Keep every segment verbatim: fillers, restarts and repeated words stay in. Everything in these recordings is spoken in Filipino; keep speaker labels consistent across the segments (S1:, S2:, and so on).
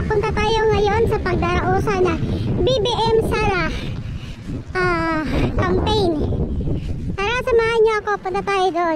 S1: Pupunta tayo ngayon sa pagdarausa na B B M Sara uh, campaign. Tara, samahan niyo ako. Punta tayo doon.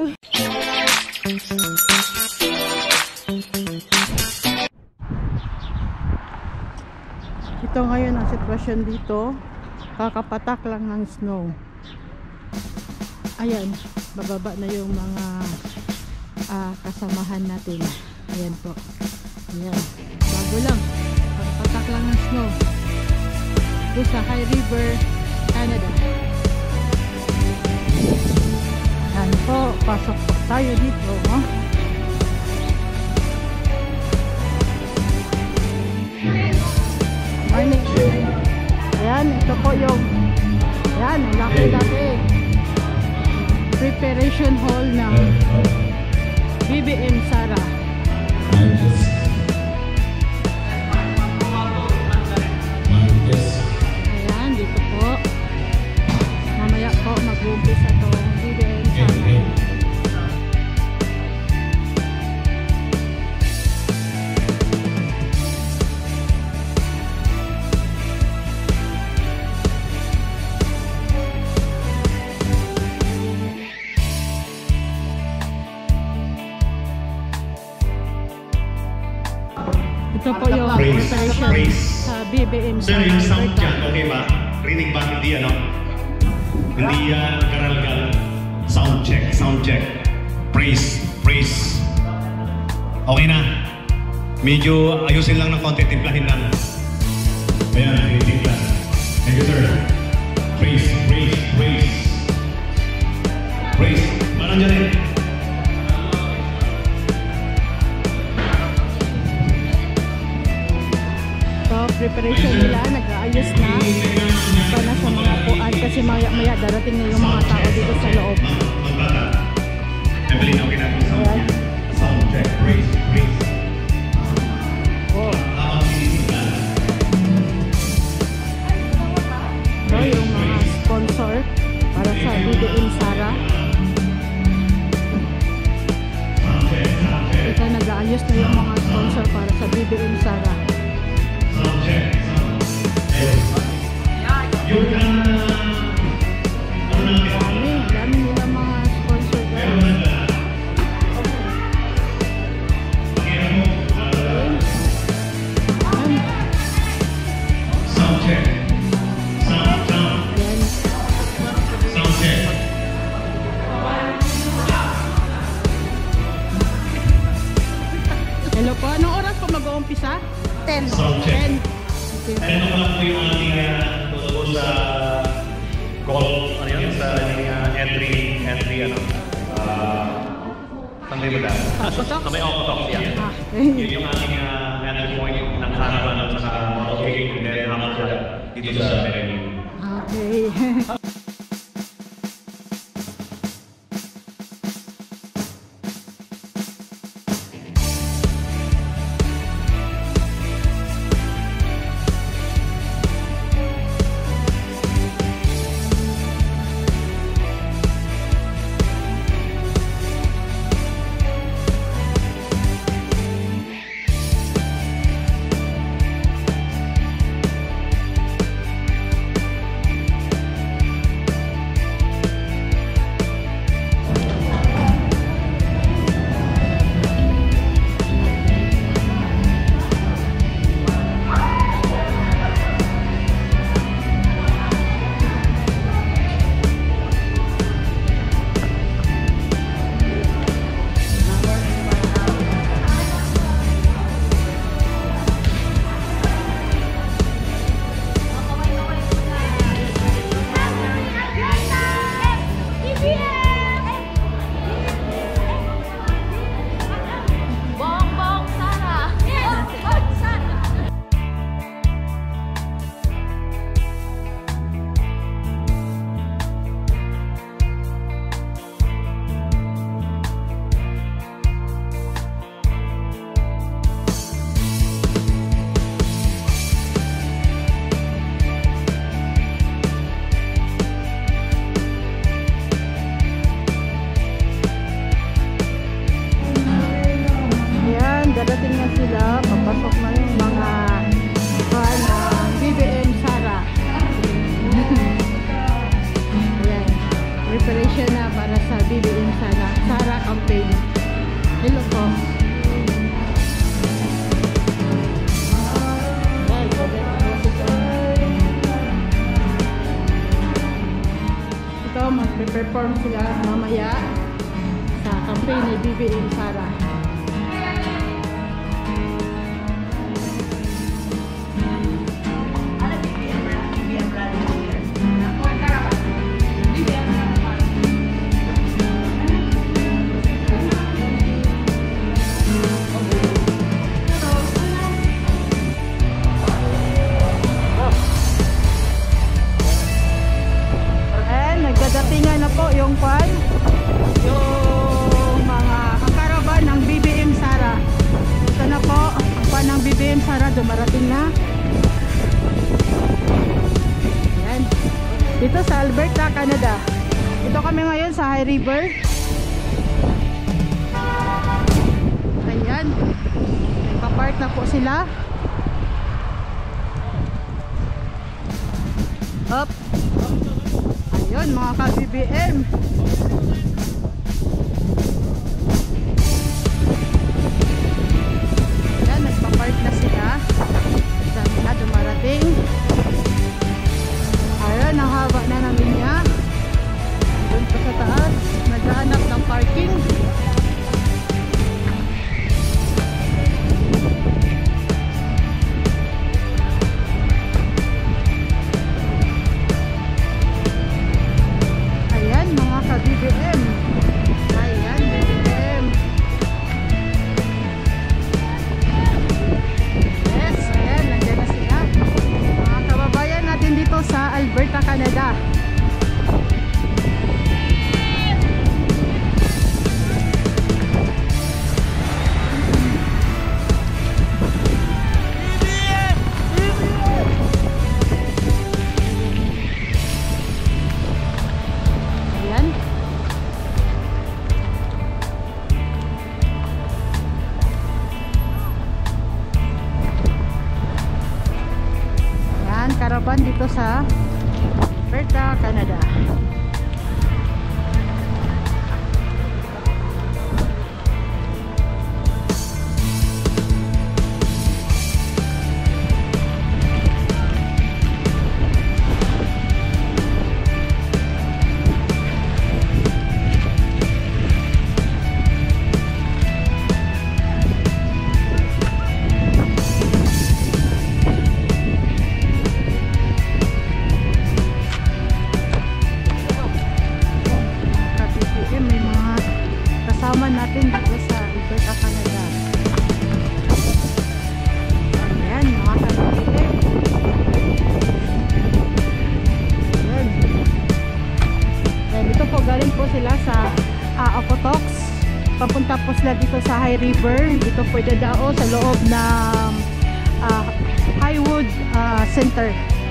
S2: Ito ngayon ang sitwasyon dito. Kakapatak lang ng snow. Ayan, bababa na yung mga uh, kasamahan natin. Ayan po. Ayan, bago lang. Kakapatak lang ng snow. Ito sa High River, Canada. Ayan po, pasok po tayo dito. Oh. Morning. Ayan, ito po yung ayan, laki-laki preparation hall ng B B M Sara. Ayan, dito po mamaya po mag-uumpisa itong B B M Sara. Ito po yung preparation sa B B M
S3: Sir, yung sound dyan, okay ba? Rinig ba? Hindi ano? Hindi yan, uh, karalgal. Sound check, sound check. Praise, praise. Okay na. Medyo ayusin lang ng konti, timplahin lang. Ayan, timpla. Thank you, sir. Praise, praise, praise. Praise. Parang dyan rin.
S2: Preparation nila, nag-aayos na pa na sa mga puan kasi maya maya darating na yung mga tao dito sa loob.
S3: Evelyn, okay na itong sound check. Sound check, praise, praise.
S2: Oh. Ito yung mga sponsor para sa B B M Sara. Ito, nag-aayos na yung mga sponsor para sa B B M Sara. Dami, dami nila mga sponsor guys.
S3: Sound check. Sound, sound. Sound check.
S2: Hello po, anong oras po mag-uumpisa? ten.
S3: Sound check.
S2: ten.
S3: Ano naman po yung ating tungkol sa call, ano yun, sa uh, entry, entry, ano, uh, saan tayo ba dahil? Sa may Okotok, yan. Yun yung ating uh, entry point ng harapan at sa motorcade and then after dito sa venue.
S2: Okay. darating na sila, papasok na yung mga preparation na para sa B B M Sara, Sara campaign. Hello po. Ito, mag-perform sila mamaya sa campaign ni B B M Sara. Datingan na po yung kwan, yung mga kakaraban ng B B M Sara. Ito na po ang kwan ng B B M Sara, dumarating na. Ayan. Dito sa Alberta, Canada. Ito kami ngayon sa High River. Ayan, nagpa-park na po sila. Up. Ayun, mga ka-B B M. Ayan, nagpa-park na sila. Dami na dumarating. Ayun, ang haba na namin niya. Doon pa sa taas, naghahanap ng parking. B B M. Ayan, B B M. Yes, ayan, nandiyan na sila. Mga kababayan natin dito sa Alberta, Canada. Karaban dito sa Alberta, Canada. Natin dito sa Alberta, Canada. Ayan, mga kapatid. Ayan. Ayan, dito po galing po sila sa uh, Okotox. Papunta po sila dito sa High River. Dito po idadao sa loob ng uh, Highwood uh, Center.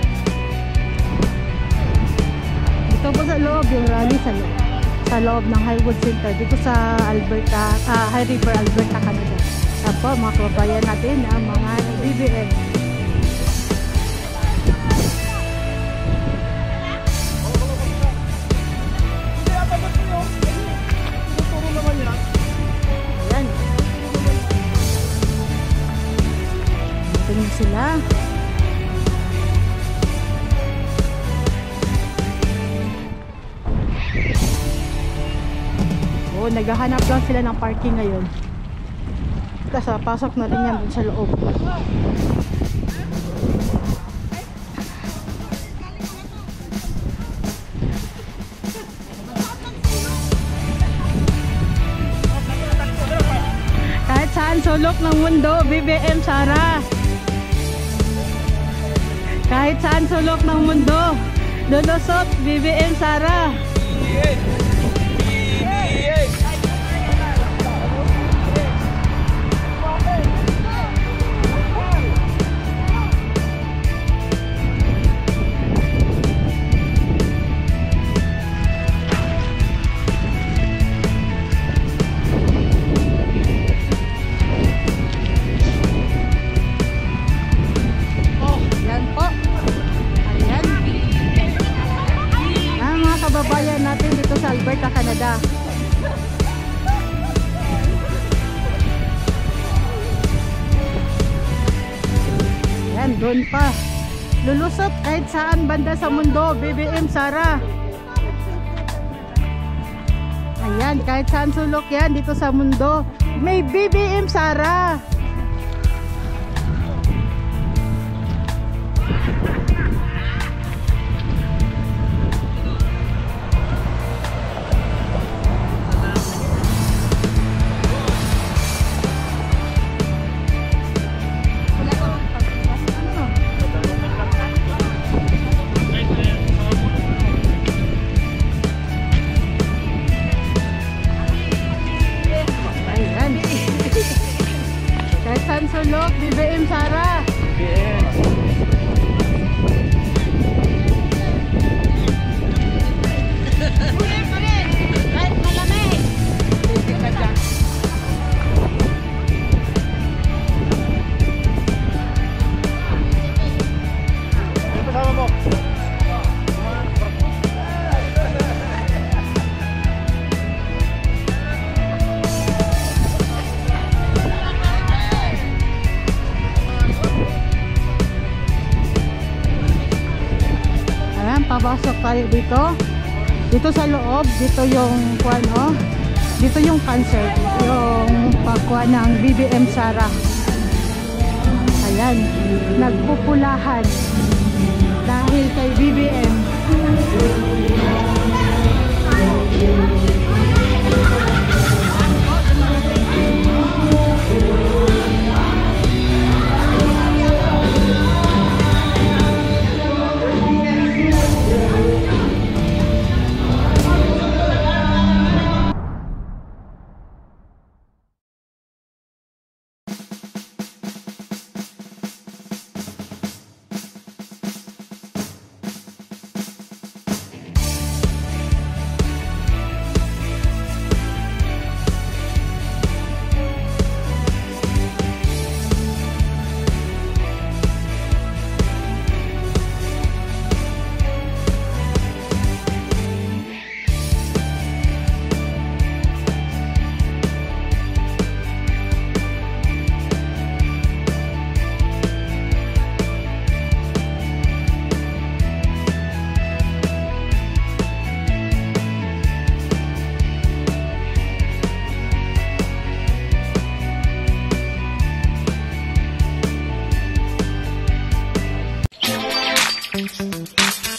S2: Dito po sa loob yung rally sa loob. Sa loob ng Highwood Center dito sa Alberta, uh, High River, Alberta, Canada. Apo, mga kababayan natin ang mga B B M. Ayan. Tingin sila. Oo, naghahanap lang sila ng parking ngayon. Kasi pasok na rin yan dun sa loob. Kahit saan sulok ng mundo, B B M Sara. Kahit saan sulok ng mundo, lulusot B B M Sara. Doon pa. Lulusot kahit saan banda sa mundo, B B M Sara. Ayan, kahit saan sulok yan dito sa mundo, may B B M Sara. Sulok, B B M Sara. B B M. Kunin, kunin. Kahit malamig. Titik ka dyan. Ano kasama mo? Papasok tayo dito. Dito sa loob, dito yung kuwan, oh. Dito yung concert, yung pagkuha ng B B M Sara. Ayan, nagpupulahan dahil kay B B M. Thank you.